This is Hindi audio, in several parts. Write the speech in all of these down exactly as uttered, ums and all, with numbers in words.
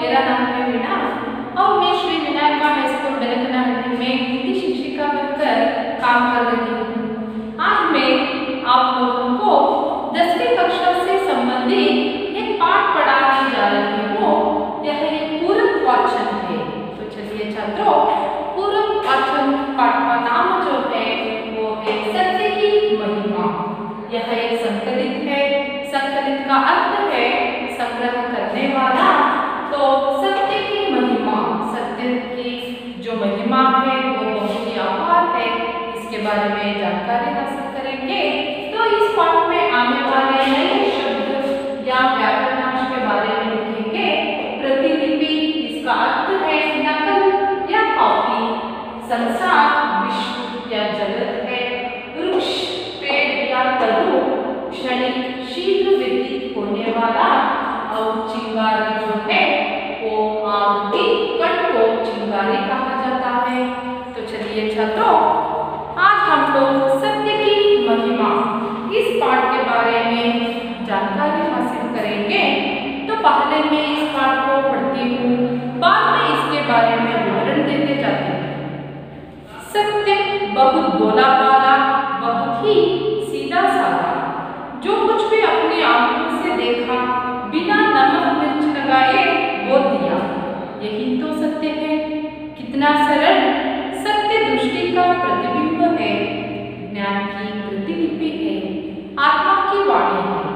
मेरा नाम है वीणा और मैं श्री विनायक हाई स्कूल बेलकनाहट्टी में हिंदी शिक्षिका बनकर काम कर रही हूँ। आज मैं आप लोगों को दसवीं कक्षा से संबंधित एक पाठ पढ़ाने जा रही हूँ। यह एक पूरक वाचन है। तो चलिए छात्रों, पूरक वाचन पाठ का नाम जो है वो है सत्य की महिमा। यह एक संकलित है। संकलित का अर्थ है संग्रह करने वाला। तो सत्य की महिमा, सत्य की जो महिमा है वो बहुत ही अपार है। इसके बारे में जानकारी हासिल करेंगे। तो इस पाठ में आने वाले नए शब्द या व्याकरणांश के बारे में लिखेंगे। प्रतिलिपि, इसका अर्थ है नकल या कॉपी। संसार, विश्व या जगत है। वृक्ष, पेड़ या तरु, क्षणिक, शीघ्र व्यतीत होने वाला। और चिंगारी जो है वो आग की कण को चिंगारी कहा जाता है। तो चलिए छात्रों, आज हम लोग सत्य की महिमा इस पाठ के बारे में जानकारी हासिल करेंगे। तो पहले मैं इस पाठ को पढ़ती हूँ, बाद में इसके बारे में विवरण देते जाती हूँ। सत्य बहुत भोला भाला, बहुत ही सीधा साधा, जो कुछ भी अपनी आंखों से देखा बिना नमक मिर्च लगाए बोल दिया, यही तो सत्य है। कितना सरल, सत्य दृष्टि का प्रतिबिंब है, ज्ञान की प्रतिलिपि है, आत्मा की वाणी है।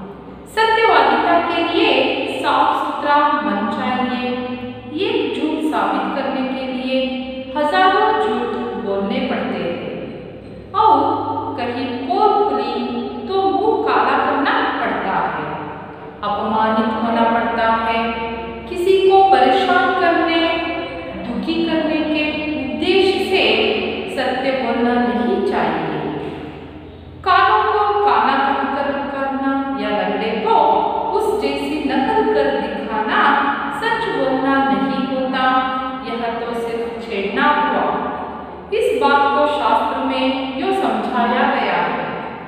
सत्यवादिता के लिए साफ सुथरा मन चाहिए। एक झूठ साबित करने के लिए हजारों झूठ बोलने पड़ते हैं और कहीं पोल खुली तो मुंह काला करना पड़ता है, अपमानित होना पड़ता है। किसी को परेशान करने, दुखी करने के उद्देश्य से सत्य बोलना नहीं चाहिए। कानों को काना कहकर करना या लंगड़े को उस जैसी नकल कर दिखाना सच बोलना नहीं होता। यह तो सिर्फ छेड़ना हुआ। इस बात को शास्त्र में यो समझाया गया है।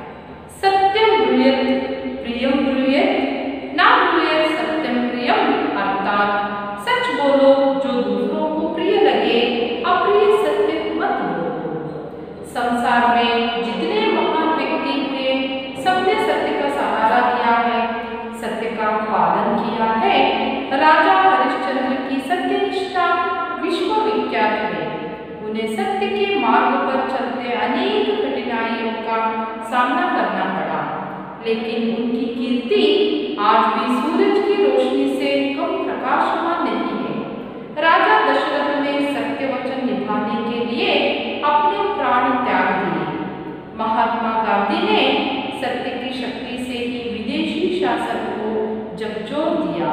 सत्यम ब्रूयेत प्रियम ब्रूयेत ना ब्रूयेत सत्यम प्रियम, अर्थात सच बोलो जो दूसरों को प्रिय लगे, अप्रिय सत्य मत बोलो। संसार में जितने महान व्यक्ति हुए सबने सत्य का सहारा लिया है, सत्य का पालन किया है। राजा हरिश्चंद्र की सत्यनिष्ठा विश्व विख्यात है। उन्हें सत्य के मार्ग पर चलते अनेक कठिनाइयों का सामना करना पड़ा, लेकिन उनकी कीर्ति आज भी सूरज की रोशनी से कम प्रकाशमान नहीं है। राजा दशरथ ने सत्य वचन निभाने के लिए अपने प्राण त्याग दिए। महात्मा गांधी ने सत्य की शक्ति से ही विदेशी शासन को झकझोर दिया।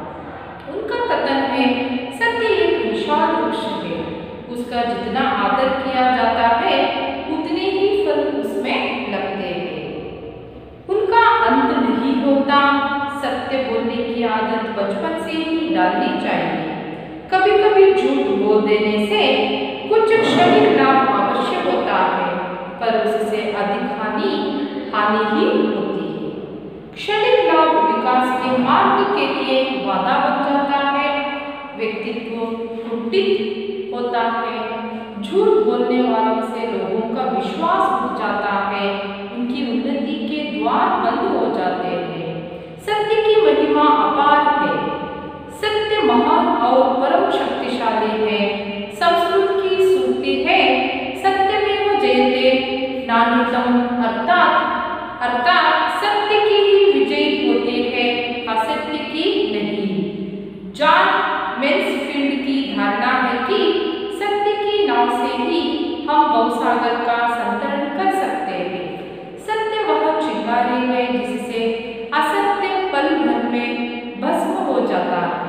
उनका कथन है, सत्य एक विशाल वृक्ष है, उसका जितना आदर किया जाता है उतने ही फल उसमें लगते हैं। उनका अंत नहीं होता। सत्य बोलने की आदत बचपन से ही डालनी चाहिए। कभी कभी झूठ बोल देने से कुछ क्षणिक लाभ अवश्य होता है, पर उससे अधिक हानि हानि ही होती है। क्षणिक लाभ विकास के मार्ग के लिए बाधा बन जाता है। व्यक्तित्व कुंठित होता है। झूठ बोलने वालों से लोगों का विश्वास उठ जाता है। उनकी उन्नति के द्वार बंद हो जाते हैं। सत्य की महिमा अपार है। सत्य महान और परम शक्तिशाली है। संस्कृत की सूक्ति है, सत्यमेव जयते नान्यतम, अर्थात अर्थात सत्य की ही विजय होती है, असत्य की नहीं। जॉन मेन्सफील्ड की धारणा है कि सत्य की नाव से ही हम भवसागर का संतरण कर सकते हैं। सत्य वह चिंगारी है जिससे असत्य पल भर में भस्म हो जाता है।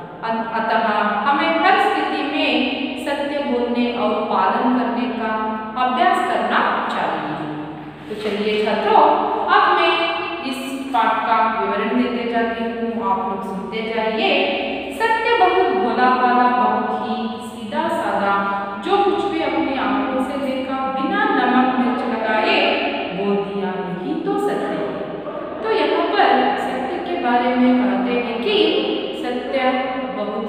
अतः हमें हर स्थिति में सत्य बोलने और पालन करने का अभ्यास करना चाहिए। तो चलिए छात्रों, अब मैं इस पाठ का विवरण देते जाती हूँ, आप लोग सुनते जाइए। सत्य बहुत भोला भाला, बहुत ही सीधा साधा, जो कुछ भी अपनी आंखों से देखा बिना नमक मिर्च लगाए बोल दिया, यही तो सत्य है। तो यहाँ पर सत्य के बारे में कहते हैं कि सत्य बहुत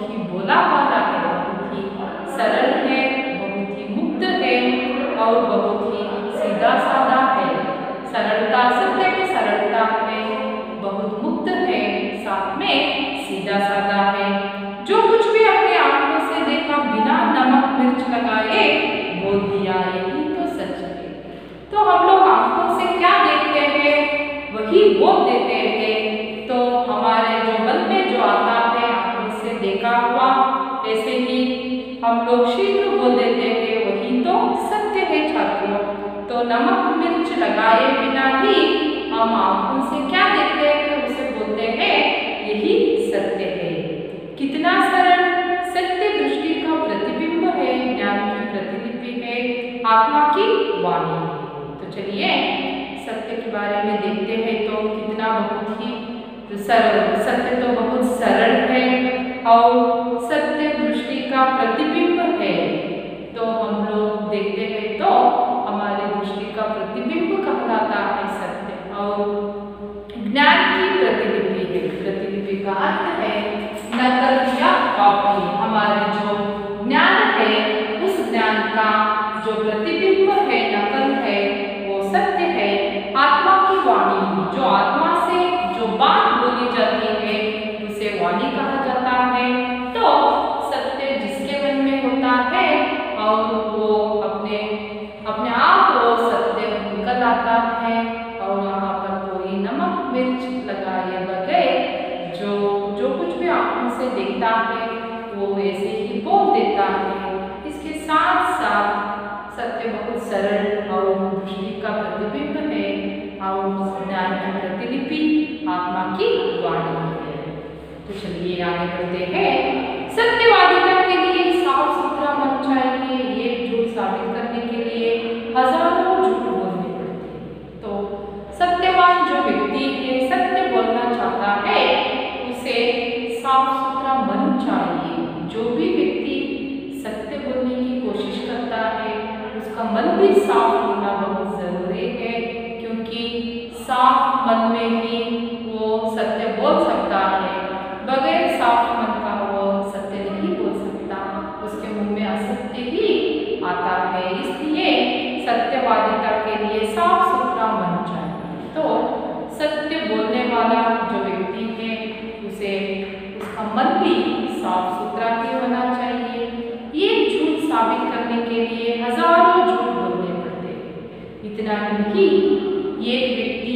भोला भाला है, बहुत ही सरल है, बहुत ही मुक्त है और बहुत ही सीधा साधा है। सरलता, सत्य में सरलता है, बहुत मुक्त है, साथ में सीधा साधा है। जो कुछ भी अपनी आंखों से देखा बिना नमक मिर्च लगाए बोल दिया, यही तो सच है। तो हम लोग आंखों से क्या देखते हैं वही बोल देते हैं। तो हमारे जो मन में जो आता है आंखों से देखा हुआ, ऐसे ही हम लोग शीघ्र बोल देते हैं, वही तो सत्य है छात्रों। तो नमक मिर्च लगाए बिना ही हम आंखों से क्या देखते हैं उसे बोलते हैं, यही सत्य है। कितना सरल, सत्य दृष्टि का प्रतिबिंब है, ज्ञान की प्रतिलिपि है, आत्मा की वाणी है। तो चलिए सत्य के बारे में देखते हैं। तो कितना बहुत ही सरल, सत्य तो बहुत सरल है और सत्य दृष्टि का प्रतिबिंब है। तो हम लोग देखते हैं तो हमारी दृष्टि का प्रतिबिंब कहलाता है सत्य, और ज्ञान की प्रतिलिपि है। प्रतिलिपि का अर्थ है नकल या कॉपी। हमारे जो ज्ञान है उस ज्ञान का जो प्रतिबिंब है, नकल है, वो सत्य है। आत्मा की वाणी, जो आत्मा से जो बात बोली जाती है उसे वाणी कहा जाता है। तो सत्य जिसके मन में होता है और वो अपने अपने आप वो सत्य निकल आता है, और यहाँ पर कोई नमक मिर्च लगाए बगैर जो जो कुछ भी आंखों से देखता है वो ऐसे ही बोल देता है। इसके साथ साथ सत्य बहुत सरल और दृष्टि का प्रतिबिंब है और ज्ञान की प्रतिलिपि, आत्मा की वाणी है। तो चलिए आगे बढ़ते हैं। सत्यवादिता के लिए साफ सुथरा मन चाहिए। एक झूठ साबित करने के लिए हजारों झूठ बोलने पड़ते हैं। तो सत्यवान जो व्यक्ति है, सत्य बोलना चाहता है, उसे साफ सुथरा मन चाहिए। जो भी व्यक्ति सत्य बोलने की कोशिश करता है उसका मन भी साफ होना बहुत जरूरी है, क्योंकि साफ मन में ही वो सत्य बोल सकता है। बगैर साफ मन का वो सत्य नहीं बोल सकता, उसके मुंह में असत्य ही आता है। इसलिए सत्यवादिता के लिए साफ सुथरा मन चाहिए। तो सत्य बोलने वाला जो व्यक्ति है उसे उसका मन भी साफ सुथरा ही होना चाहिए। ये झूठ साबित करने के लिए हजारों झूठ बोलने पड़ते हैं। इतना नहीं, एक व्यक्ति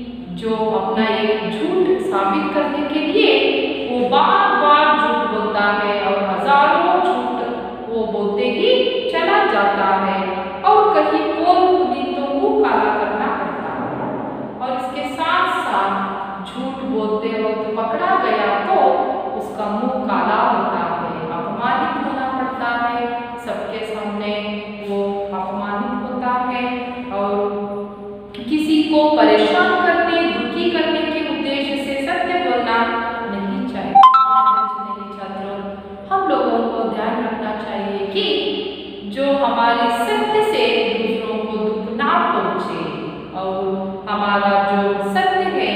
जो अपना एक झूठ साबित करने के लिए वो बार बार झूठ बोलता है और हजारों झूठ वो बोलते ही चला जाता है, और कहीं पोल खुली तो मुंह काला करना पड़ता है। और इसके साथ साथ झूठ बोलते वक्त पकड़ा गया तो उसका मुंह काला होता है, अपमानित होना पड़ता है, सबके सामने वो अपमानित होता है। और किसी को परेशान करने, दुखी करने के उद्देश्य से सत्य बोलना नहीं चाहिए। छात्रों, हम लोगों को ध्यान रखना चाहिए कि जो हमारे सत्य से दूसरों को दुख ना पहुंचे, और हमारा जो सत्य है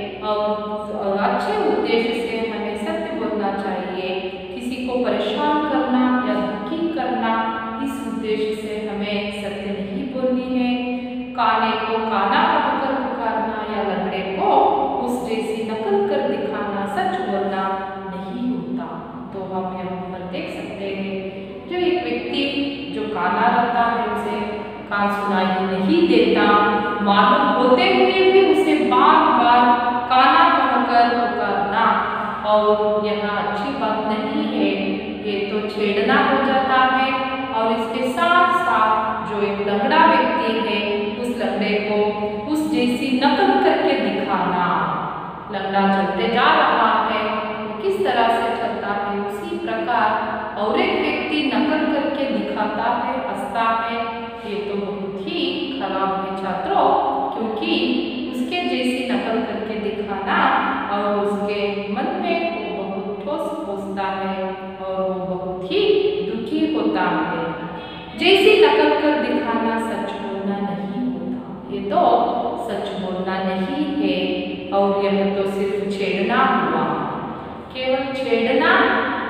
और अच्छे उद्देश्य से हमें सत्य बोलना चाहिए। किसी को परेशान करना या दुखी करना, इस उद्देश्य से हमें सत्य नहीं बोलनी है। काने को काना कहकर पुकारना या लंगड़े को उस जैसी नकल कर दिखाना सच बोलना नहीं होता। तो हम यहाँ पर देख सकते हैं, जो एक व्यक्ति जो काना रहता है उसे कान सुनाई नहीं देता, मालूम होते हुए भी उसे बार बार काना कहकर पुकारना, और यह अच्छी बात नहीं है। ये तो छेड़ना हो जाता है। और इसके साथ साथ जो एक लंगड़ा व्यक्ति है उस लंगड़े को उस जैसी नकल करके दिखाना। लंगड़ा चलते जा रहा है, किस तरह से चलता है उसी प्रकार और एक व्यक्ति नकल करके दिखाता है, हंसता है। ये तो बहुत ही खराब है छात्रों, क्योंकि उसके जैसी नकल करके दिखाना और उसके मन में वो बहुत ठोस पहुंचता है और वो बहुत ही दुखी होता है। जैसी नकल कर दिखाना सच बोलना नहीं होता, ये तो सच बोलना नहीं है। और यह तो सिर्फ छेड़ना हुआ, केवल छेड़ना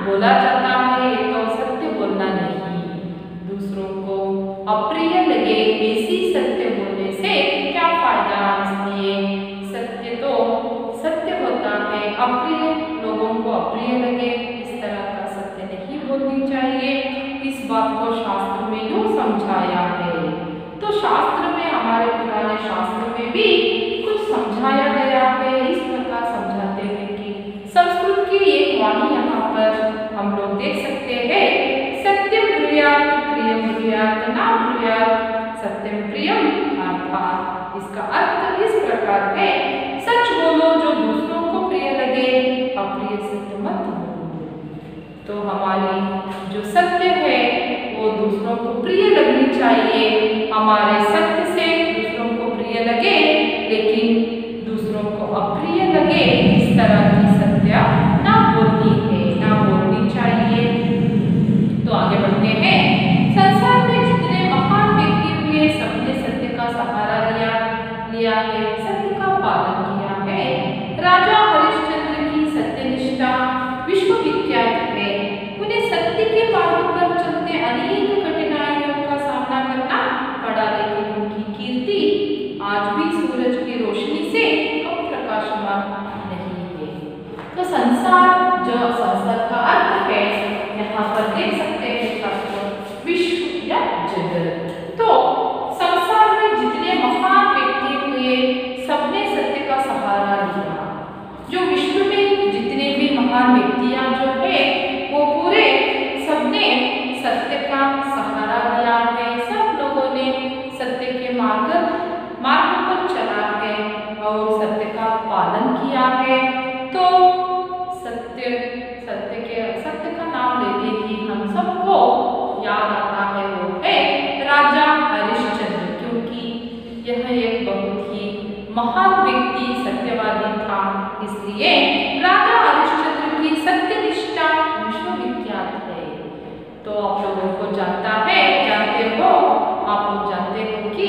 बोला जाता है तो सत्य बोलना नहीं। दूसरों को अप्रिय लगे ऐसी सत्य बोलने से क्या फायदा, इसलिए सत्य तो सत्य होता है, अप्रिय लोगों को अप्रिय लगे इस तरह का सत्य नहीं बोलनी चाहिए। इस बात को शास्त्र में यूँ समझाया है। तो शास्त्र में, हमारे पुराने शास्त्र में भी कुछ समझाया गया है। इस प्रकार समझाते हैं कि संस्कृत की एक वाणी यहाँ पर हम लोग देख सकते हैं, सत्यम ब्रूयात् प्रियम ब्रूयात् न ब्रूयात् सत्यम प्रियम, अर्थात इसका अर्थ इस प्रकार है, सच बोलो जो दूसरों को प्रिय लगे, अप्रिय सत्य मत बोलो। तो हमारी जो सत्य है वो दूसरों को प्रिय लगनी चाहिए। हमारे सत्य से दूसरों को प्रिय लगे लेकिन दूसरों को अप्रिय लगे, इस तरह की सत्य ना बोलनी है, ना बोलनी चाहिए। तो आगे बढ़ते हैं। संसार में जितने महान व्यक्ति हुए सबने सत्य का सहारा लिया लिया है, सत्य का पालन किया है। राजा हरिश्चंद्र की सत्यनिष्ठा विश्वविख्यात है। उन्हें सत्य के मार्ग पर चलते अनेक कठिनाइयों का सामना करना पड़ा, लेकिन उनकी कीर्ति आज भी सूरज की रोशनी से कम प्रकाशमान नहीं है। तो संसार, जो संसार का अर्थ है यहाँ पर देख सकते हैं छात्रों, विश्व या जगत। तो संसार में जितने महान व्यक्ति हुए सबने सत्य का सहारा लिया। जो विश्व में जितने भी महान व्यक्तियां जो है वो पूरे सबने सत्य का सहारा लिया है। सब लोगों ने सत्य के मार्ग मार्ग पर चला है और सत्य का पालन किया है। तो सत्य सत्य के सत्य का नाम लेते ही हम सबको याद आता है वो है राजा हरिश्चंद्र, क्योंकि यह एक बहुत ही महान व्यक्ति सत्यवादी था, इसलिए राजा हरिश्चंद्र की सत्यनिष्ठा विश्वविख्यात है। तो आप लोगों को जानता है जानते हो आप लोग जानते हो कि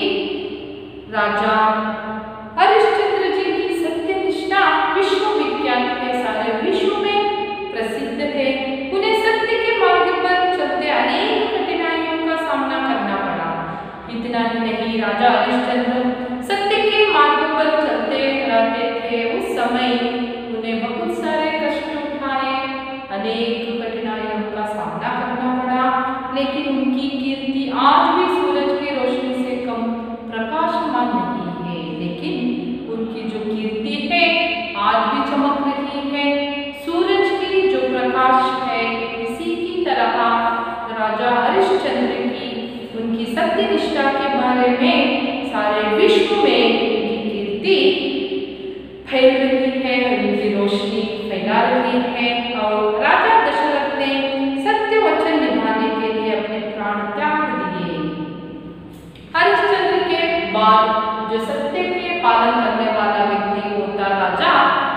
राजा हरिश्चंद्र जी की सत्यनिष्ठा विश्वविख्यात है, सारे विश्व में प्रसिद्ध है। उन्हें सत्य के मार्ग पर चलते अनेक कठिनाइयों का सामना करना पड़ा। इतना ही नहीं, राजा हरिश्चंद्र सत्य के मार्ग पर चलते रहते थे। उस समय उन्हें बहुत सारे कष्ट उठाए, अनेक कठिनाइयों का सामना करना पड़ा, लेकिन उनकी कीर्ति आज भी सूरज की रोशनी से कम प्रकाशमान नहीं है। लेकिन उनकी जो कीर्ति है आज भी चमक रही है। सूरज की जो प्रकाश है इसी की तरह राजा हरिश्चंद्र की उनकी सत्यनिष्ठा के बारे में सारे विश्व में उनकी कीर्ति फैल रही है, उनकी रोशनी फैला रही है। और राजा दशरथ ने सत्य वचन निभाने के लिए अपने प्राण त्याग दिए। हरिश्चंद्र के बाद जो सत्य के पालन करने वाला व्यक्ति होता राजा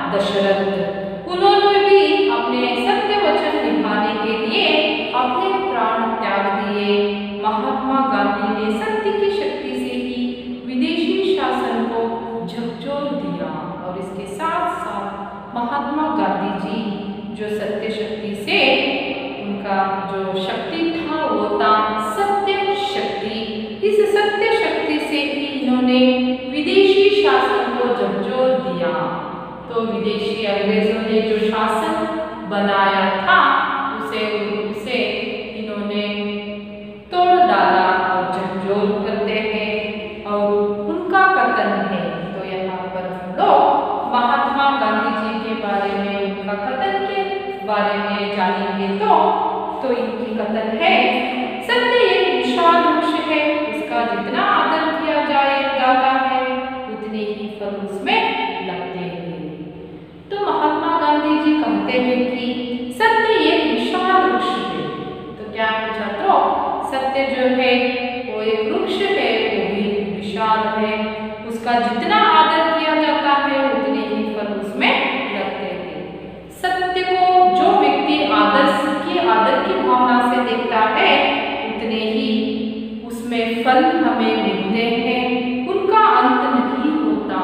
दशरथ, उन्होंने भी अपने सत्य वचन निभाने के लिए अपने प्राण त्याग दिए। महात्मा गांधी ने सत्य की शक्ति से ही विदेशी शासन को झकझोर दिया और इसके साथ साथ महात्मा गांधी जी जो सत्य शक्ति से उनका जो शक्ति था वो था सत्य शक्ति। इस सत्य शक्ति से ही इन्होंने विदेशी शासन को झकझोर दिया। तो विदेशी अंग्रेजों ने जो शासन बनाया था उसे उसे इन्होंने तोड़ डाला और झकझोर करते हैं और उनका कथन है। तो यहाँ पर हम लोग महात्मा गांधी जी के बारे में, उनका कथन के बारे में जानेंगे। तो तो इनकी कथन है, सत्य एक विशाल वृक्ष है, उसका जितना आदर किया जाए जाता है उतने ही फल उसमें लगते हैं। तो महात्मा गांधी जी कहते हैं कि सत्य एक विशाल वृक्ष है। तो क्या है छात्रों, सत्य जो है वो एक वृक्ष है, वो भी विशाल है, उसका जितना आदर किया जाता है उतने ही फल उसमें लगते हैं। सत्य को जो व्यक्ति आदर की आदर की भावना से देखता है उतने ही उसमें फल हमें मिलते हैं, उनका अंत नहीं होता।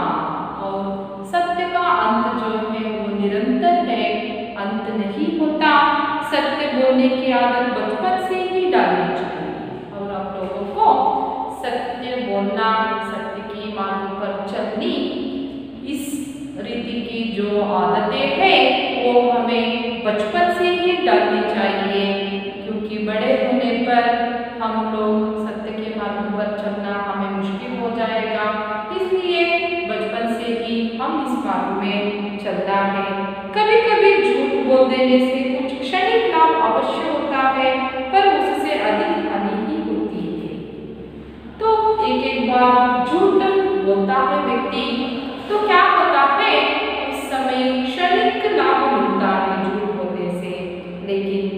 और सत्य का अंत जो है वो निरंतर है, अंत नहीं होता। सत्य बोलने की आदत बचपन से ही डालनी चाहिए और आप लोगों को सत्य बोलना, सत्य की मार्ग पर चलनी, इस रीति की जो आदतें हैं वो हमें बचपन से ही डालनी चाहिए, क्योंकि बड़े होने पर हम लोग सत्य के मार्ग पर चलना हमें मुश्किल हो जाएगा। इसलिए बचपन से ही हम इस मार्ग में चलना है। कभी कभी झूठ बोल देने से कुछ क्षणिक लाभ अवश्य होता है, पर उससे अधिक हानि ही होती है। तो एक एक बार झूठ बोलता है व्यक्ति तो क्या होता है, उस समय क्षणिक लाभ मिलता है झूठ बोलने से, लेकिन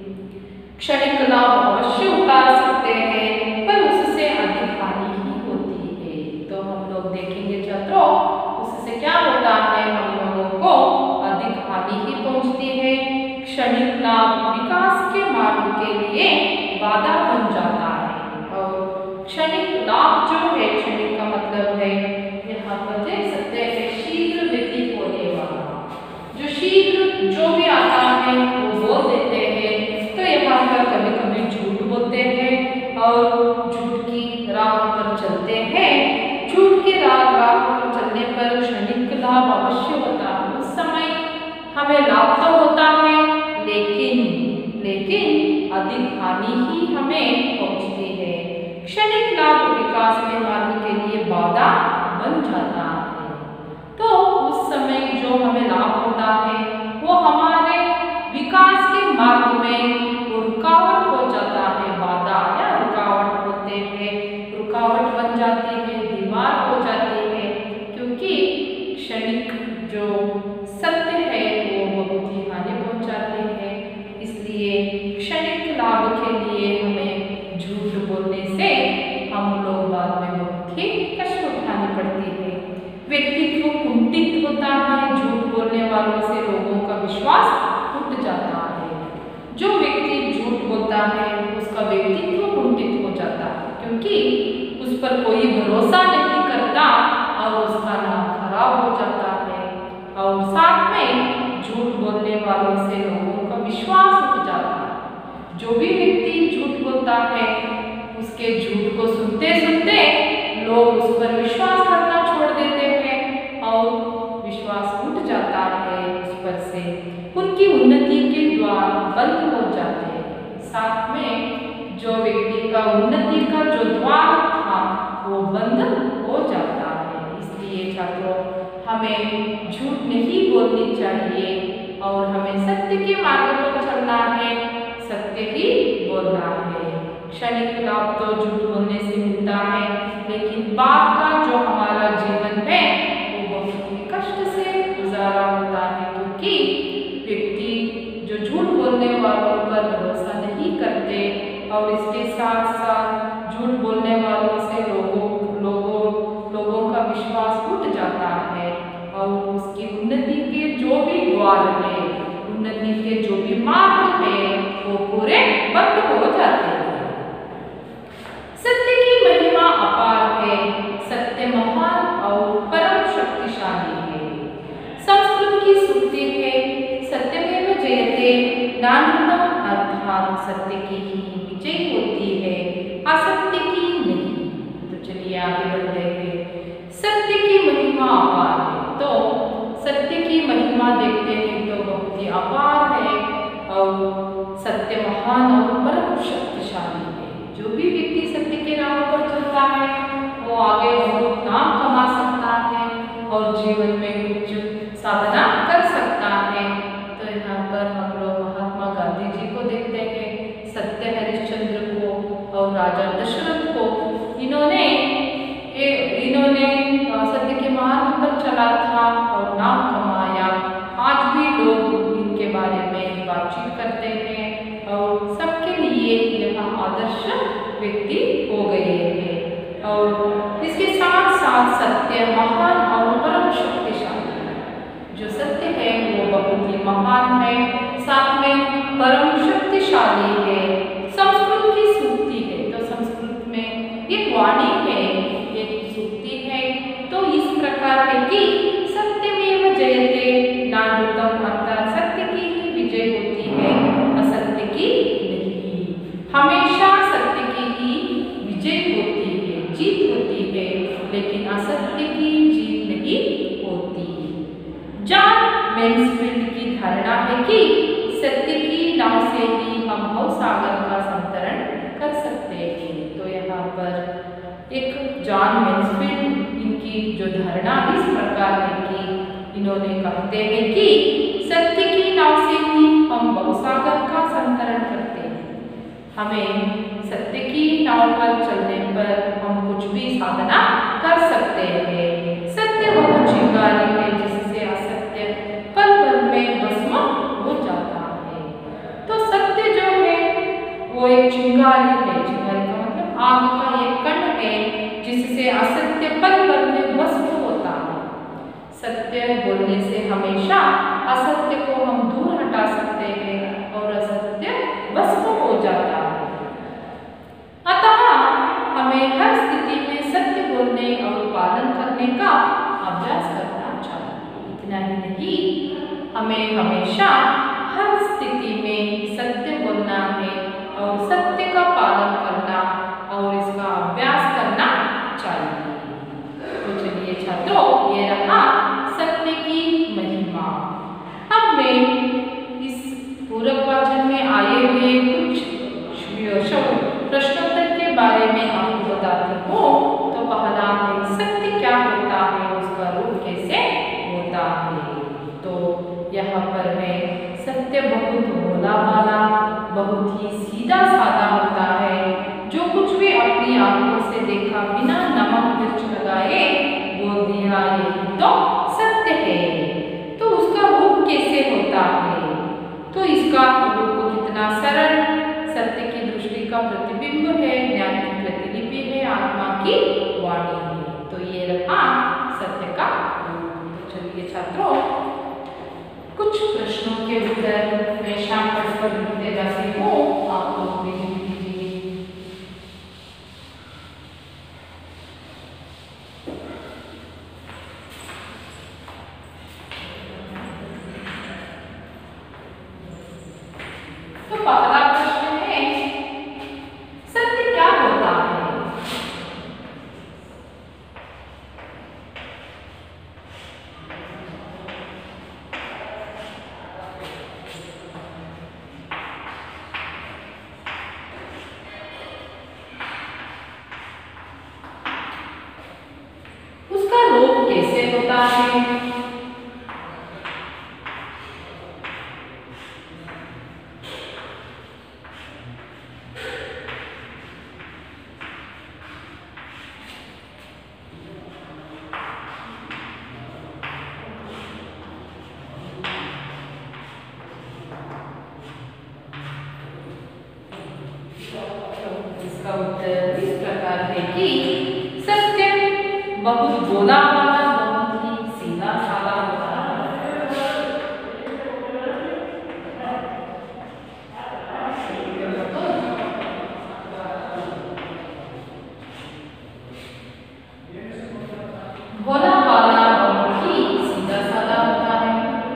क्षणिक लाभ अवश्य उठा सकते हैं पर उससे अधिक हानि ही होती है। तो हम लोग देखेंगे छात्रों, उससे क्या होता है, हम लोगों को अधिक हानि ही पहुंचती है। क्षणिक लाभ विकास के मार्ग के लिए बाधा बन जाता है। और क्षणिक लाभ जो है, क्षणिक का मतलब है यहाँ पर देख सकते हैं शीघ्र व्यतीत होने वाला, जो शीघ्र जो भी आता है वो बोल देते हैं। तो यहाँ पर कभी कभी झूठ बोलते हैं और झूठ की राह पर चलते हैं। झूठ की राह राह पर चलने पर क्षणिक लाभ अवश्य होता है, उस समय हमें लाभ तो होता है, लेकिन लेकिन अधिक हानि ही हमें पहुंचती है। क्षणिक लाभ विकास के मार्ग के लिए बाधा बन जाता है। तो उस समय जो हमें लाभ होता है वो हमारे विकास के मार्ग में रुकावट हो जाता है। बाधा या रुकावट होते हैं, रुकावट बन जाती है, दीवार हो जाती है, क्योंकि क्षणिक जो सत्य है वो बहुत ही हानि पहुंचाते हैं। इसलिए क्षणिक लाभ के लिए हमें झूठ बोलने से हम लोग बाद में बहुत ही कष्ट उठानी पड़ती है। व्यक्तित्व कुंठित होता है, झूठ बोलने वालों से लोगों का विश्वास टूट जाता है। जो व्यक्ति झूठ बोलता है उसका व्यक्तित्व कुंठित हो जाता है, क्योंकि उस पर कोई भरोसा नहीं करता और उसका नाम खराब हो जाता है। और साथ में झूठ बोलने वालों से लोगों का विश्वास उठ जाता है। जो भी व्यक्ति झूठ बोलता है उसके झूठ को सुनते सुनते लोग उस पर विश्वास करना छोड़ देते हैं और विश्वास उठ जाता है उस पर से, उनकी उन्नति के द्वार बंद हो जाते हैं। साथ में जो व्यक्ति का उन्नति का जो द्वार था वो बंद हो जाता है। इसलिए छात्रों, हमें झूठ नहीं बोलनी चाहिए और हमें सत्य के मार्ग पर चलना है, सत्य ही बोलना है। क्षणिक लाभ तो झूठ बोलने से मिलता है, लेकिन बाद का जो हमारा जीवन है वो बहुत ही कष्ट से गुजारा होता है, क्योंकि व्यक्ति जो झूठ बोलने वालों पर भरोसा नहीं करते और इसके साथ साथ झूठ बोलने वालों से लोगों लोगों लोगों का विश्वास उठ जाता है और उसकी उन्नति के जो भी द्वार है, उन्नति के जो भी मार्ग है वो पूरे बंद हो जाते हैं। सत्य की महिमा अपार है, सत्य महान और परम शक्तिशाली है। संस्कृत की सूक्ति है, सत्यमेव जयते, नान्यतम, अर्थात सत्य की ही विजय होती है, असत्य की नहीं। तो चलिए आगे बढ़ते हैं। सत्य की महिमा अपार है, तो सत्य की महिमा देखते हैं तो बहुत ही अपार है और सत्य महान और परम शक्तिशाली है। जो भी व्यक्ति सत्य के राह पर चलता है वो आगे बहुत नाम कमा सकता है और जीवन में कुछ साधना कर सकता है। तो यहाँ पर हम लोग महात्मा गांधी जी को देखते हैं, सत्य हरिश्चंद्र को और राजा दशरथ को। इन्होंने इन्होंने सत्य के मार्ग पर चला था और नाम कमाया। आज भी लोग इनके बारे में बातचीत करते हैं और सबके लिए यह आदर्श व्यक्ति हो गए हैं। और इसके साथ साथ सत्य महान और परम शक्तिशाली है। जो सत्य है वो बहुत ही महान है, साथ में परम शक्तिशाली है। संस्कृत की सूक्ति है, तो संस्कृत में एक वाणी है, एक सूक्ति है, तो इस प्रकार है कि सत्यमेव जयते, नान्यतम, अर्थात सत्य की ही विजय होती है, है कि सत्य की नाव से ही हम भव सागर का संतरण कर सकते हैं। तो यहाँ पर एक जॉन मैक्सवेल इनकी जो धारणा इस प्रकार है कि इन्होंने कहते हैं कि सत्य की नाव से ही हम भव सागर का संतरण करते हैं। हमें सत्य की नाव पर चलने पर हम कुछ भी साधना कर सकते हैं। सत्य वह चिंगारी है जिससे असत्य पल भर में भस्म हो जाता है। तो सत्य जो है वो एक चिंगारी है, चिंगारी का मतलब आग का एक कण है जिससे असत्य पल भर में भस्म होता है। सत्य बोलने से हमेशा असत्य को हम दूर हटा सकते हैं और असत्य भस्म हो जाता है। अतः हमें हर स्थिति में सत्य बोलने और पालन करने का अभ्यास करना चाहिए। इतना ही नहीं, हमें हमेशा हर स्थिति में सत्य बोलना है और सत्य का पालन करना और इसका अभ्यास करना चाहिए। तो चलिए छात्रों, ये रहा सत्य की महिमा। अब मैं इस पूरक वाचन में आए हुए कुछ प्रश्नोत्तर के बारे में आपको बताती हूँ। तो पहला है, सत्य क्या होता है, उसका रूप कैसे होता है। तो यहाँ पर है, सत्य बहुत भोला भाला, बहुत ही सीधा साधा होता है। जो कुछ भी अपनी आंखों से देखा बिना नमक मिर्च लगाए बोल दिया, यही तो सत्य है। तो उसका रूप कैसे होता है, तो इसका रूप कितना सरल, सत्य की दृष्टि का प्रतिबिंब है, ज्ञान की प्रतिलिपि है, आत्मा की वाणी है। तो ये रहा सत्य का रूप। तो चलिए छात्रों, कुछ प्रश्नों के उत्तर मैं शाम पर लिखते जाती हूँ, आप लोग भी लिख लीजिए। तो पहला प्रश्न है, सत्य क्या होता है। उसका रूप कैसे होता है। इसका उत्तर इस प्रकार है कि सत्य बहुत भोला भाला, बहुत ही सीधा साधा होता है। भोला भाला, बहुत ही सीधा साधा होता है।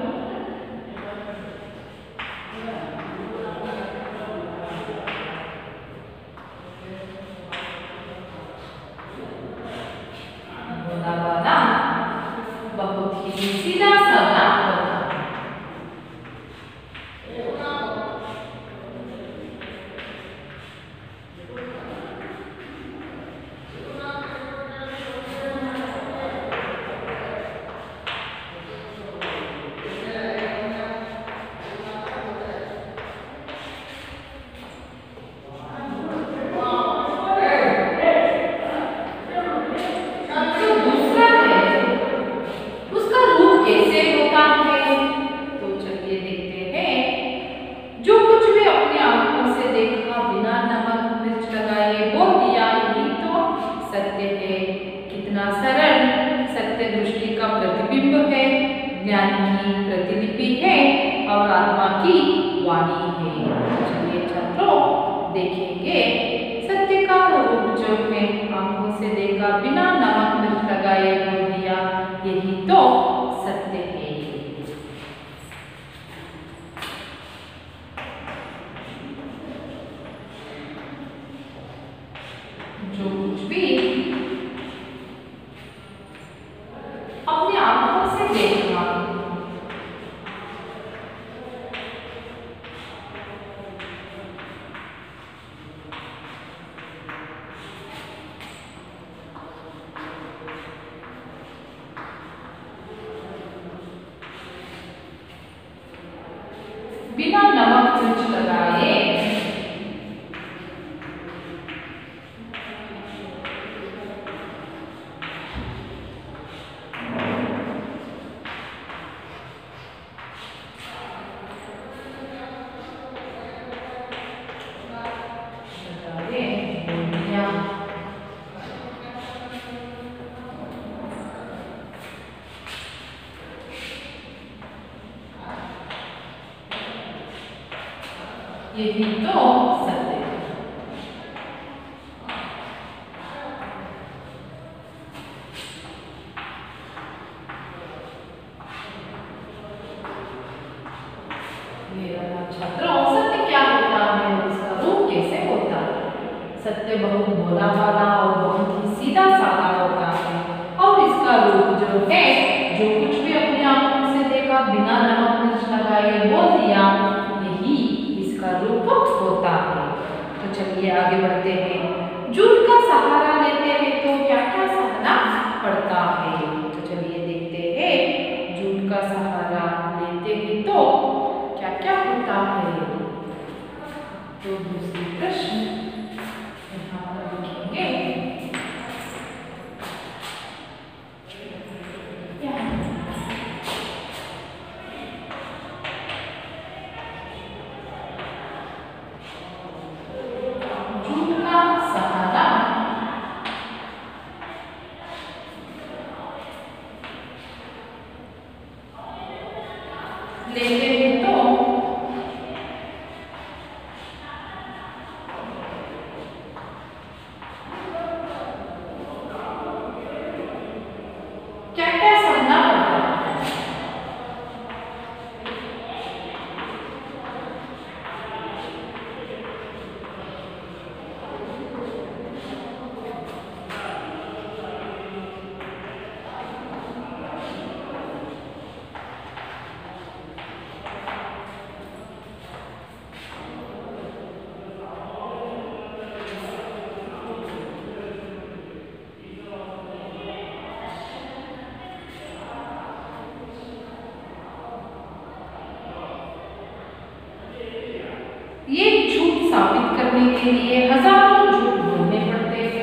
बहुत ही सीधा साधा होता है। ज्ञान की प्रतिलिपि है और आत्मा की वाणी है। चलिए छात्रों, देखेंगे सत्य का रूप जो है आंखों से देखा बिना नमक मिर्च लगाए बोल दिया, यही तो सत्य है। जो कुछ भी अपनी आंखों से देखा बिना नमक मिर्च लगाए यही तो सत्य है। मेरा छात्रों, सत्य क्या होता है और इसका रूप कैसे होता है? सत्य बहुत भोला भाला और बहुत ही सीधा साधा होता है और इसका रूप जो है, जो कुछ भी अपनी आंखों से देखा बिना नमक मिर्च लगाए बोल दिया, यही इसका रूप होता है। तो चलिए आगे बढ़ते हैं। झूठ का सहारा लेते हैं तो क्या क्या सहना पड़ता है? तो चलिए देखते हैं। झूठ का सहारा लेते हैं तो क्या क्या होता है? तो दूसरी प्रश्न यहाँ पर लिखेंगे। लेते हैं तो क्या क्या समझना पड़ता है? ये झूठ साबित करने के लिए हजारों झूठ बोलने पड़ते हैं।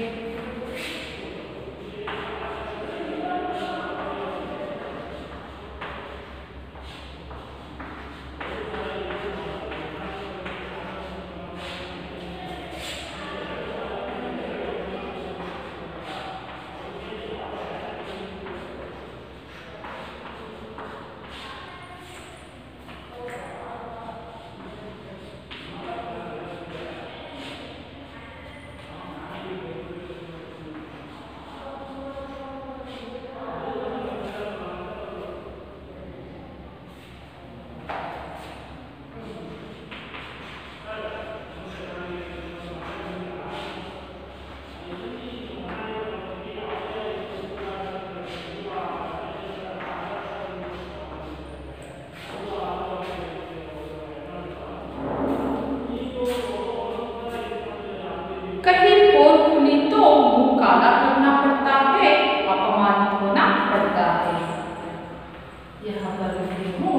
कहीं पोल खुली तो मुंह काला करना पड़ता है, अपमानित होना पड़ता है। यहाँ पर लिखती हूँ।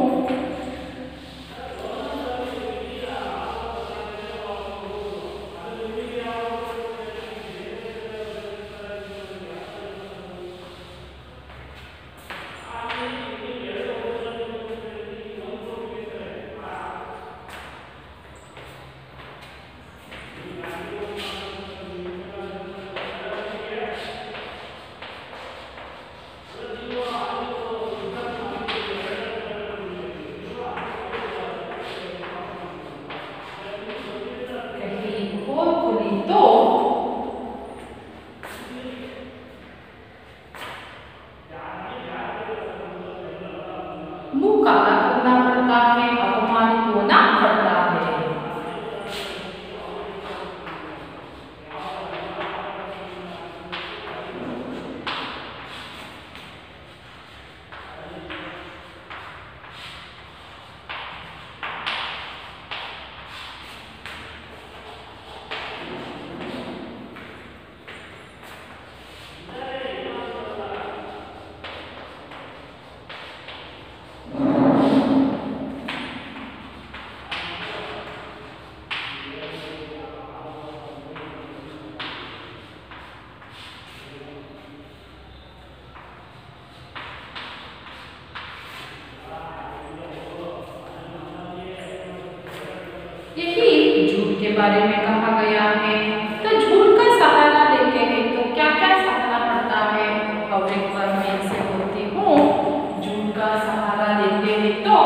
बारे में कहा गया है। तो झूठ का सहारा लेते हैं तो क्या क्या सहारा पड़ता है? और एक बार मैं इसे बोलती हूँ, झूठ का सहारा लेते हैं तो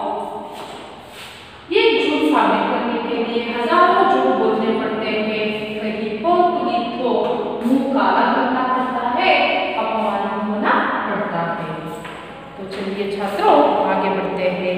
ये झूठ साबित करने के लिए हजारों झूठ बोलने पड़ते हैं। कहीं तो पुलिस को मुंह काला करना पड़ता है, अपमानित होना पड़ता है। तो चलिए छात्रों आगे बढ़ते हैं।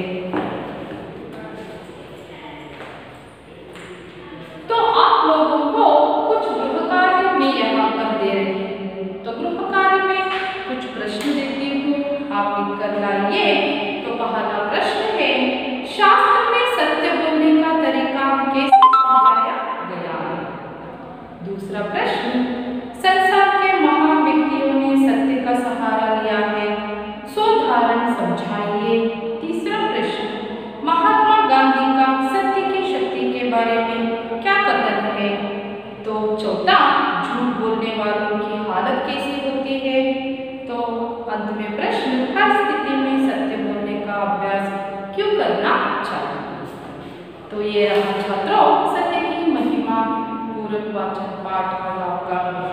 तो आप लोगों को कुछ गृह कार्य में यहाँ पर दे रही हूँ। तो गृह कार्य में कुछ प्रश्न देती हूँ, आप लिख कर लाइए। तो पहला प्रश्न है, शास्त्र में सत्य बोलने का तरीका कैसे समझाया गया है? दूसरा प्रश्न, संसार के महान व्यक्तियों ने सत्य का सहारा लिया है, सो उदाहरण समझाइए। तीसरा प्रश्न, महात्मा गांधी का सत्य की शक्ति के बारे में क्या कथन है? तो चौथा, झूठ बोलने वालों की हालत कैसी होती है? तो अंत में प्रश्न, हर स्थिति में सत्य बोलने का अभ्यास क्यों करना चाहिए? तो ये रहा छात्रों सत्य की महिमा पूरक वाचन पाठ और आपका